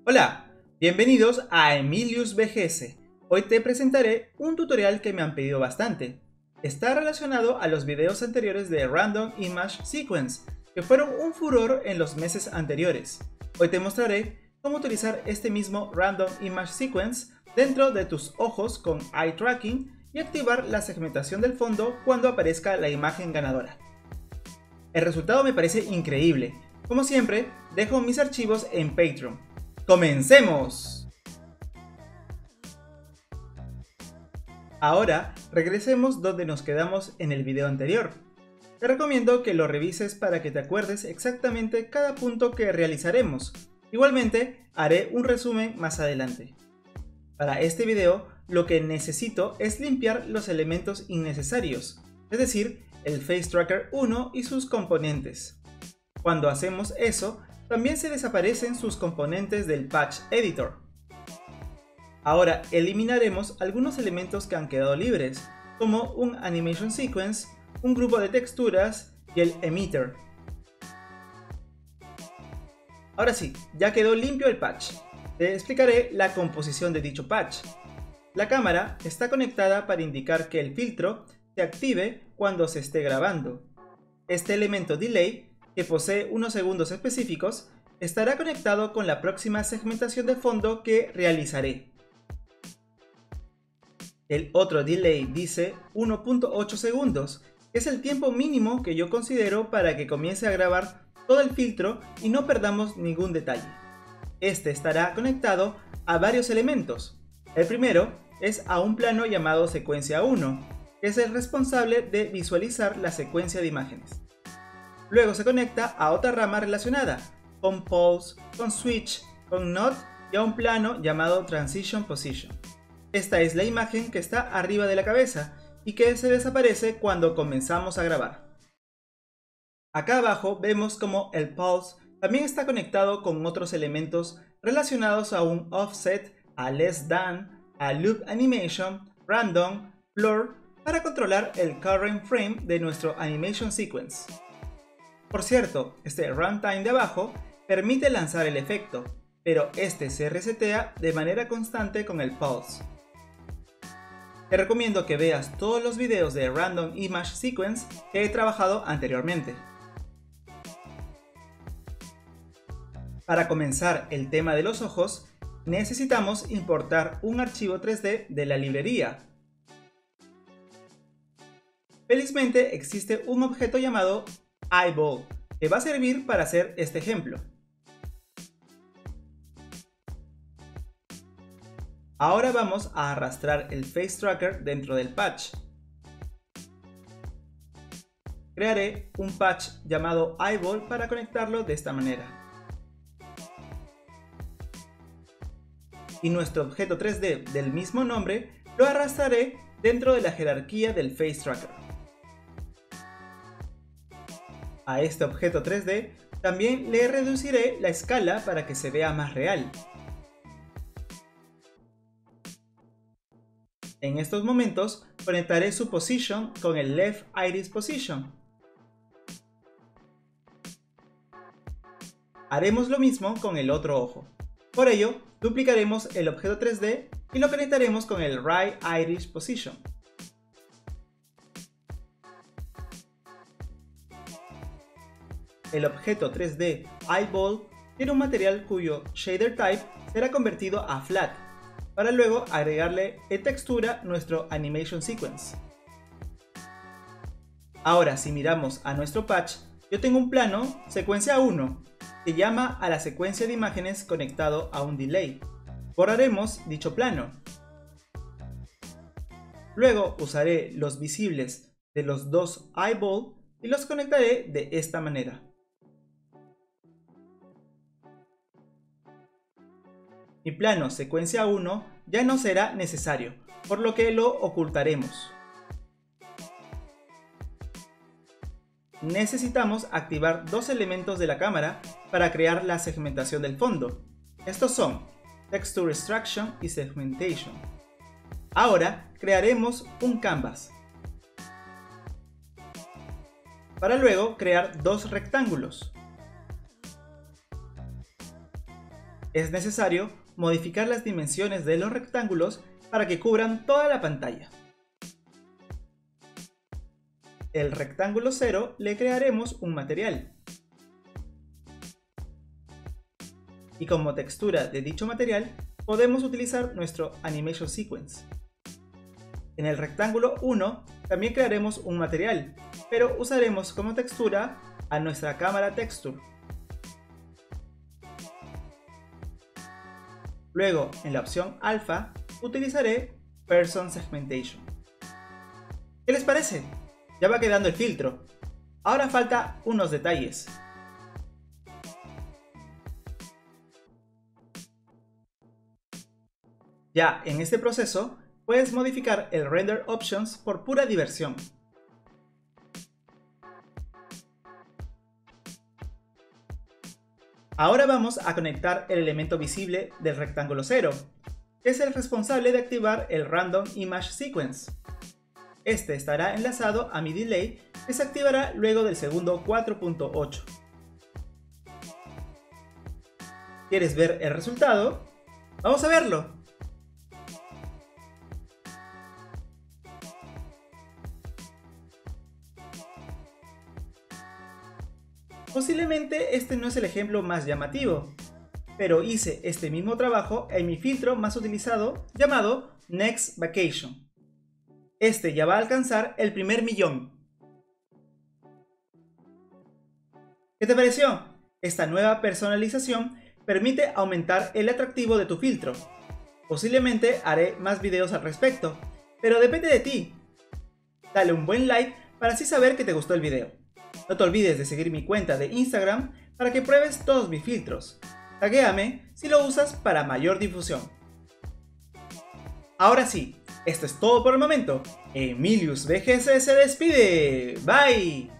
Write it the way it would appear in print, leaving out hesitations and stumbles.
Hola, bienvenidos a Emilius BGS. Hoy te presentaré un tutorial que me han pedido bastante. Está relacionado a los videos anteriores de Random Image Sequence, que fueron un furor en los meses anteriores. Hoy te mostraré cómo utilizar este mismo Random Image Sequence dentro de tus ojos con Eye Tracking y activar la segmentación del fondo cuando aparezca la imagen ganadora. El resultado me parece increíble. Como siempre, dejo mis archivos en Patreon. ¡Comencemos! Ahora regresemos donde nos quedamos en el video anterior. Te recomiendo que lo revises para que te acuerdes exactamente cada punto que realizaremos. Igualmente, haré un resumen más adelante. Para este video, lo que necesito es limpiar los elementos innecesarios, es decir, el Face Tracker 1 y sus componentes. Cuando hacemos eso, también se desaparecen sus componentes del Patch Editor. Ahora eliminaremos algunos elementos que han quedado libres, como un Animation Sequence, un grupo de texturas y el Emitter. Ahora sí, ya quedó limpio el patch. Te explicaré la composición de dicho patch. La cámara está conectada para indicar que el filtro se active cuando se esté grabando. Este elemento delay, que posee unos segundos específicos, estará conectado con la próxima segmentación de fondo que realizaré. El otro delay dice 1.8 segundos, que es el tiempo mínimo que yo considero para que comience a grabar todo el filtro y no perdamos ningún detalle. Este estará conectado a varios elementos. El primero es a un plano llamado secuencia 1, que es el responsable de visualizar la secuencia de imágenes. Luego se conecta a otra rama relacionada, con Pulse, con Switch, con Node y a un plano llamado Transition Position. Esta es la imagen que está arriba de la cabeza y que se desaparece cuando comenzamos a grabar. Acá abajo vemos como el Pulse también está conectado con otros elementos relacionados a un Offset, a Less Than, a Loop Animation, Random, Blur, para controlar el current frame de nuestro Animation Sequence. Por cierto, este runtime de abajo permite lanzar el efecto, pero este se resetea de manera constante con el Pulse. Te recomiendo que veas todos los videos de Random Image Sequence que he trabajado anteriormente. Para comenzar el tema de los ojos, necesitamos importar un archivo 3D de la librería. Felizmente existe un objeto llamado Eyeball, que va a servir para hacer este ejemplo. Ahora vamos a arrastrar el Face Tracker dentro del patch. Crearé un patch llamado Eyeball para conectarlo de esta manera. Y nuestro objeto 3D del mismo nombre lo arrastraré dentro de la jerarquía del Face Tracker. A este objeto 3D también le reduciré la escala para que se vea más real. En estos momentos conectaré su position con el Left Iris Position. Haremos lo mismo con el otro ojo. Por ello, duplicaremos el objeto 3D y lo conectaremos con el Right Iris Position. El objeto 3D Eyeball tiene un material cuyo shader type será convertido a flat, para luego agregarle en textura nuestro Animation Sequence. Ahora, si miramos a nuestro patch, yo tengo un plano secuencia 1 que llama a la secuencia de imágenes conectado a un delay. Borraremos dicho plano. Luego usaré los visibles de los dos eyeball y los conectaré de esta manera. Mi plano secuencia 1 ya no será necesario, por lo que lo ocultaremos. Necesitamos activar dos elementos de la cámara para crear la segmentación del fondo. Estos son Texture Extraction y Segmentation. Ahora crearemos un canvas, para luego crear dos rectángulos. es necesario modificar las dimensiones de los rectángulos para que cubran toda la pantalla. El rectángulo 0 le crearemos un material. Y como textura de dicho material, podemos utilizar nuestro Animation Sequence. En el rectángulo 1 también crearemos un material, pero usaremos como textura a nuestra cámara Texture. Luego, en la opción Alpha, utilizaré Person Segmentation. ¿Qué les parece? Ya va quedando el filtro. Ahora falta unos detalles. Ya en este proceso, puedes modificar el Render Options por pura diversión. Ahora vamos a conectar el elemento visible del rectángulo 0, que es el responsable de activar el Random Image Sequence. Este estará enlazado a mi delay, que se activará luego del segundo 4.8. ¿Quieres ver el resultado? ¡Vamos a verlo! Posiblemente este no es el ejemplo más llamativo, pero hice este mismo trabajo en mi filtro más utilizado llamado Next Vacation. Este ya va a alcanzar el primer millón. ¿Qué te pareció? Esta nueva personalización permite aumentar el atractivo de tu filtro. Posiblemente haré más videos al respecto, pero depende de ti. Dale un buen like para así saber que te gustó el video. No te olvides de seguir mi cuenta de Instagram para que pruebes todos mis filtros. Taguéame si lo usas para mayor difusión. Ahora sí, esto es todo por el momento. Emilius VGS se despide. Bye.